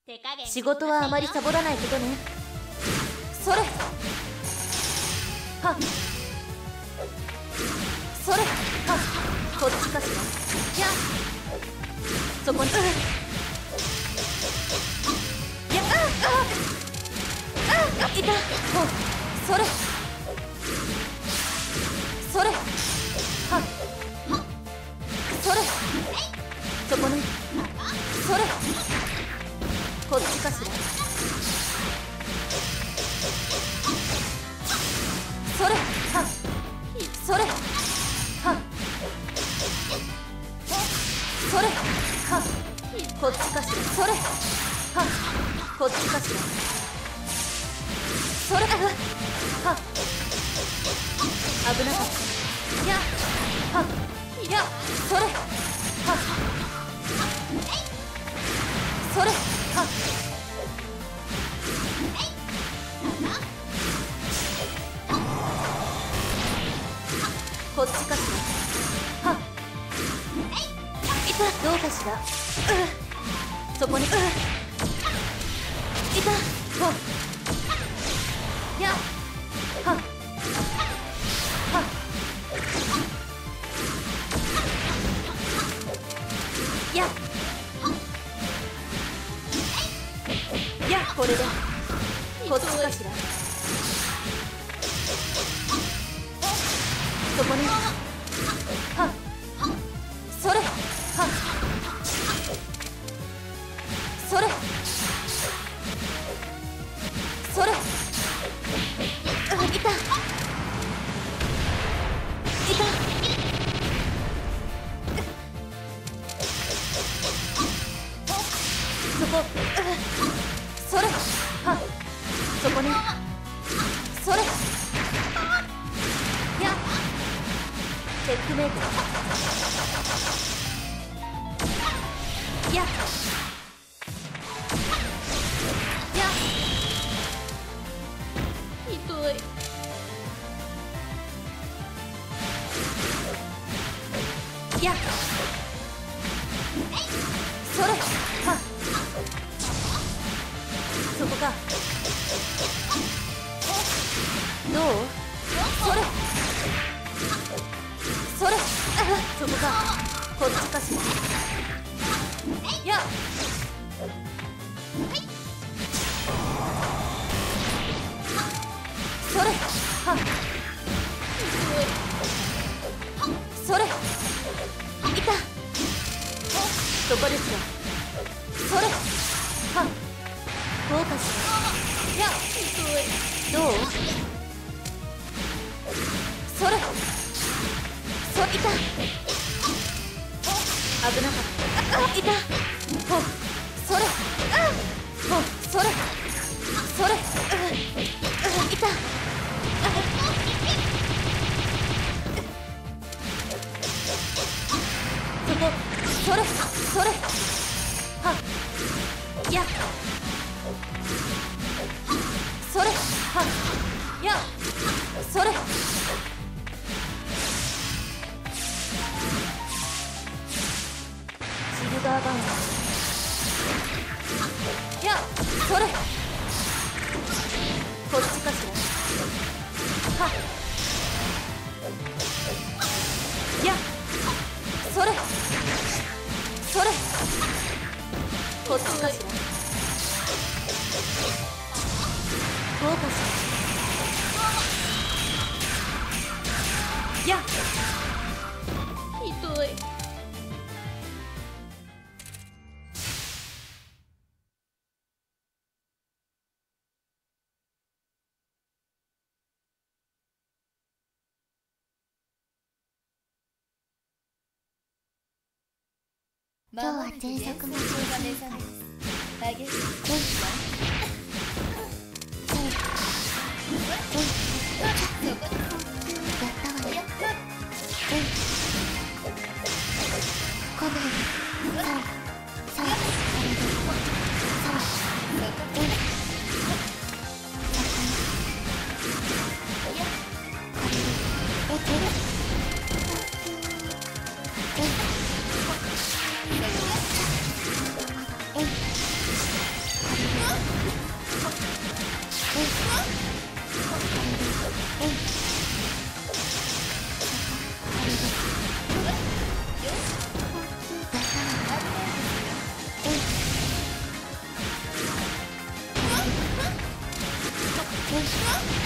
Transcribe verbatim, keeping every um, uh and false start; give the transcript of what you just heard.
仕事はあまりサボらないことね。それはっ、それはっ、こっちかしら。やそこに、うん、やああああいた。ほう、それそれはっ、それそこね。それこっちかしら。それはっ、それはっ、それはっ、こっちかしら。それはっ、こっちかしら。それはっ、危なかった。いやはっ、いやそれはっ、それはっ、こっちかしら。はっ、いた。どうかしら。うそこに、ういた。ほっ、やはっ、はっ、ややこれでこっちかしら。そこに、はっ、それはっ、それそれ、あいたいた。そこ、それはっ、そこに、それやチェックメイト。ややひどい。やそれはっ、そこか。どうそれそれ、あそこか。こっちかしら。やそれはっ、それいた。そこですよ。それはっ、どうかしら。やどうそれそいた。危なかった。あいた。ほそれほそれそれいた。そこそれそれはっ、やそれはっ、やそれシルバーバンド。やそれこっちかしら。はっ、やそれそれこっちかしら。どうかしら。やひどい。 今日は前作も中が目覚めます。激しい。 しょ。